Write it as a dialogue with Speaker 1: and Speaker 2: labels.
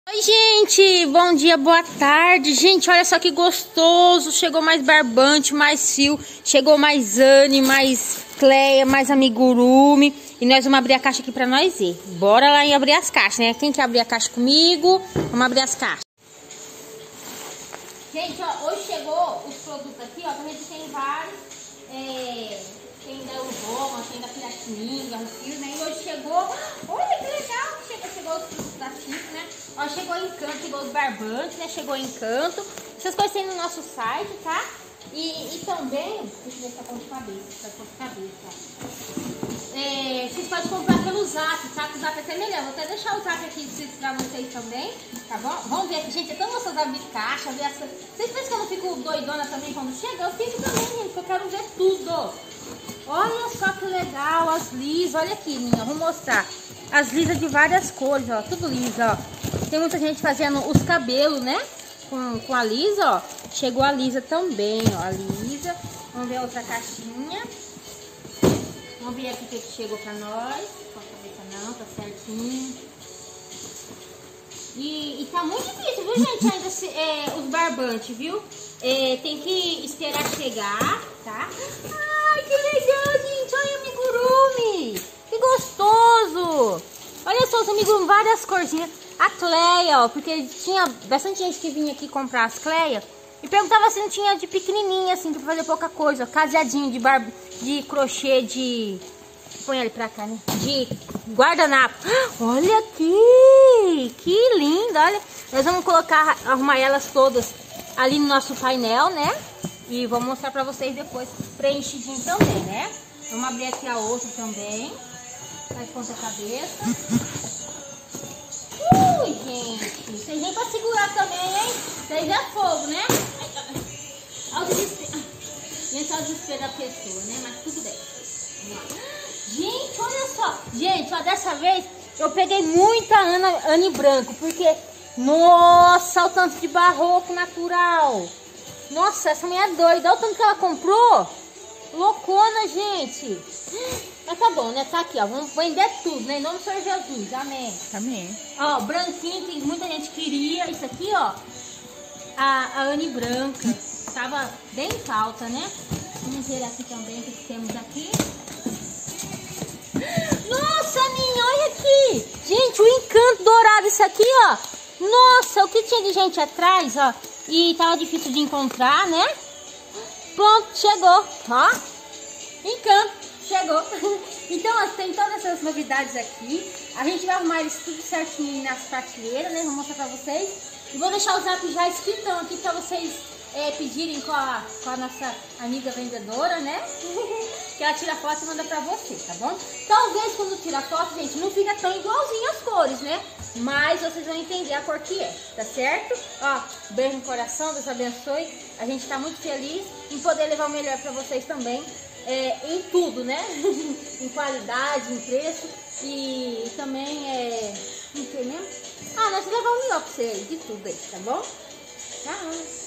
Speaker 1: Oi, gente, bom dia, boa tarde. Gente, olha só que gostoso. Chegou mais barbante, mais fio. Chegou mais Anne, mais Cleia, mais amigurumi. E nós vamos abrir a caixa aqui pra nós ver. Bora lá e abrir as caixas, né? Quem quer abrir a caixa comigo? Vamos abrir as caixas. Gente, ó, hoje chegou os produtos aqui, ó. Também tem vários. Tem da Uroma, tem da Piratininga, o fio, né? E hoje chegou. Olha que legal! Chegou os produtos da Chico, né? Ó, chegou Encanto, chegou os barbantes, né? Chegou Encanto. Essas coisas tem no nosso site, tá? E também, deixa eu ver se tá com cabeça. Tá com cabeça. Vocês podem comprar pelo Zap, tá? O Zap é até melhor. Vou até deixar o Zap aqui pra vocês também, tá bom? Vamos ver aqui, gente. É tão gostoso abrir caixa, ver as coisas. Vocês pensam que eu não fico doidona também quando chega? Eu fico também, gente, porque eu quero ver tudo. Olha só que legal, as lisas. Olha aqui, minha, vou mostrar. As lisas de várias cores, ó. Tudo lisa, ó. Tem muita gente fazendo os cabelos, né? Com a lisa, ó. Chegou a lisa também, ó. A lisa. Vamos ver a outra caixinha. Vamos ver aqui o que chegou pra nós. Com a cabeça não, tá certinho. E tá muito difícil, viu, gente? Ainda os barbantes, viu? Tem que esperar chegar, tá? Ai, que legal, gente. Olha o amigurumi. Que gostoso. Olha só os amigurumi, várias corzinhas. A Cleia, ó, porque tinha bastante gente que vinha aqui comprar as Cleia e perguntava se não tinha de pequenininha, assim, pra fazer pouca coisa. Ó, caseadinho de crochê, põe ele pra cá, né? De guardanapo. Olha aqui, que linda, olha. Nós vamos colocar, arrumar elas todas ali no nosso painel, né? E vou mostrar pra vocês depois, preenchidinho também, né? Vamos abrir aqui a outra também. Faz ponta cabeça. Gente, vocês nem pra segurar também, hein? Vocês é fogo, né? Olha o desespero. Gente, olha o desespero da pessoa, né? Mas tudo bem. Gente, olha só. Gente, ó, dessa vez eu peguei muita Anne branco, porque, nossa, o tanto de barroco natural. Nossa, essa mulher é doida. Olha o tanto que ela comprou. Loucona, gente. Mas tá bom, né? Tá aqui, ó. Vamos vender tudo, né? Em nome do Senhor Jesus. Amém.
Speaker 2: Amém.
Speaker 1: Ó, branquinho, que muita gente queria. Isso aqui, ó. A Anne branca. Tava bem falta, né? Vamos ver aqui também o que temos aqui. Nossa, Aninha, olha aqui. Gente, o Encanto dourado. Isso aqui, ó. Nossa, o que tinha de gente atrás, ó. E tava difícil de encontrar, né? Pronto, chegou. Ó. Encanto. Chegou. Então, ó, tem todas essas novidades aqui. A gente vai arrumar isso tudo certinho nas prateleiras, né? Vou mostrar pra vocês. E vou deixar o Zap já escritão aqui pra vocês pedirem com a nossa amiga vendedora, né? Que ela tira foto e manda pra você, tá bom? Talvez quando tira foto, gente, não fica tão igualzinho as cores, né? Mas vocês vão entender a cor que é, tá certo? Ó, beijo no coração, Deus abençoe. A gente tá muito feliz em poder levar o melhor pra vocês também. Em tudo, né? Em qualidade, em preço e também em que mesmo? Nós vamos levar o melhor pra você aí, de tudo aí, tá bom? Tchau!